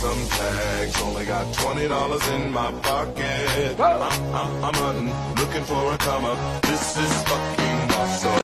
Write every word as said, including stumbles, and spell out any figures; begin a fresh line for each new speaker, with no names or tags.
some tags. Only got twenty dollars in my pocket. I'm, I'm, I'm hunting, looking for a come up. This is fucking awesome.